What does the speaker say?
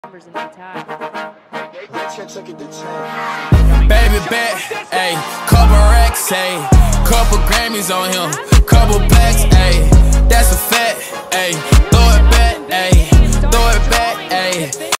numbers in that time. Baby bet, ayy, couple racks, ayy, couple Grammys on him, couple blacks, ayy, that's a fact.